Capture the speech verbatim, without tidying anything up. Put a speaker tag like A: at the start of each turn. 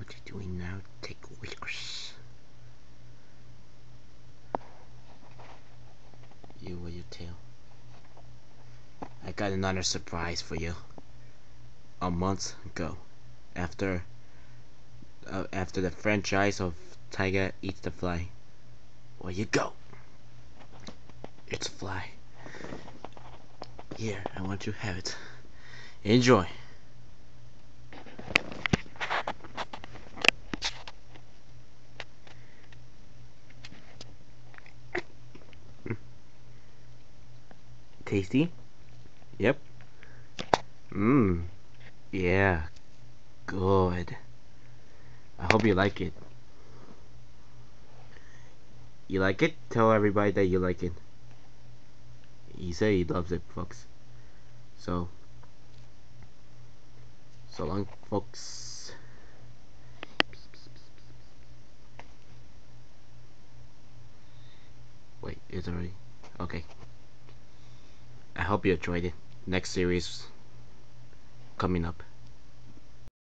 A: What you doing now? Take whiskers. You with your tail. I got another surprise for you. A month ago, after uh, after the franchise of Tiga Eats the Fly, where you go? It's a fly. Here, I want you to have it. Enjoy. Tasty? Yep. Mmm. Yeah. Good. I hope you like it. You like it? Tell everybody that you like it. He said he loves it, folks. So, so long, folks. Wait, it's already okay. I hope you enjoyed it. Next series coming up.